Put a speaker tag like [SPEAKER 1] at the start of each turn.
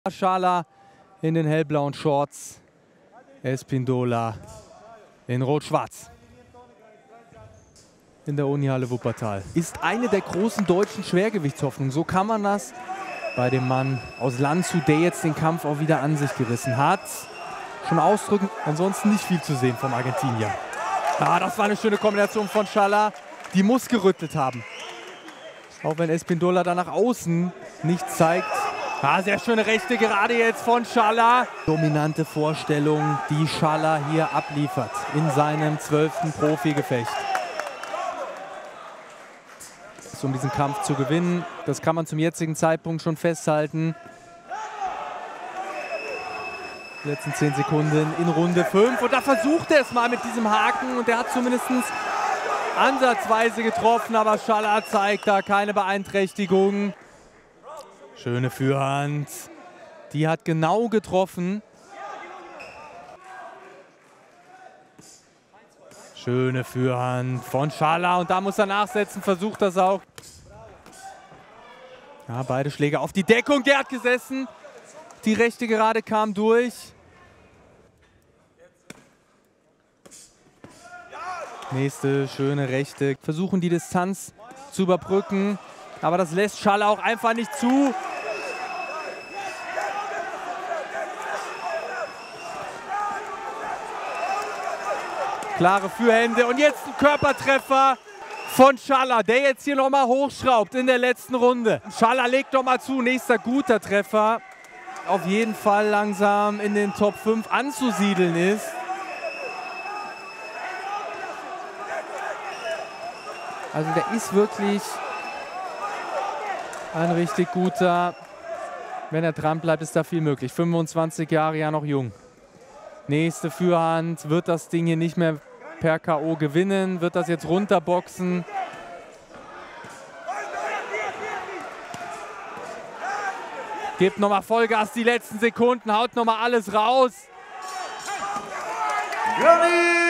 [SPEAKER 1] Schala in den hellblauen Shorts, Espindola in rot-schwarz. In der Unihalle Wuppertal. Ist eine der großen deutschen Schwergewichtshoffnungen. So kann man das bei dem Mann aus Landshut, der jetzt den Kampf auch wieder an sich gerissen hat, schon ausdrücken. Ansonsten nicht viel zu sehen vom Argentinier. Das war eine schöne Kombination von Schala. Die muss gerüttelt haben. Auch wenn Espindola da nach außen nichts zeigt. Sehr schöne rechte Gerade jetzt von Schala. Dominante Vorstellung, die Schala hier abliefert in seinem 12. Profigefecht. Um diesen Kampf zu gewinnen, das kann man zum jetzigen Zeitpunkt schon festhalten. Die letzten 10 Sekunden in Runde 5 und da versucht er es mal mit diesem Haken und der hat zumindest ansatzweise getroffen, aber Schala zeigt da keine Beeinträchtigung. Schöne Führhand, die hat genau getroffen. Schöne Führhand von Schala und da muss er nachsetzen, versucht das auch. Ja, beide Schläge auf die Deckung, der hat gesessen. Die rechte Gerade kam durch. Nächste schöne rechte. Versuchen die Distanz zu überbrücken, aber das lässt Schala auch einfach nicht zu. Klare Fürhände und jetzt ein Körpertreffer von Schala, der jetzt hier nochmal hochschraubt in der letzten Runde. Schala legt nochmal zu, nächster guter Treffer. Auf jeden Fall langsam in den Top 5 anzusiedeln ist. Also der ist wirklich ein richtig guter. Wenn er dran bleibt, ist da viel möglich. 25 Jahre, ja noch jung. Nächste Fürhand, wird das Ding hier nicht mehr per K.O. gewinnen, wird das jetzt runterboxen. Gibt nochmal Vollgas die letzten Sekunden, haut nochmal alles raus.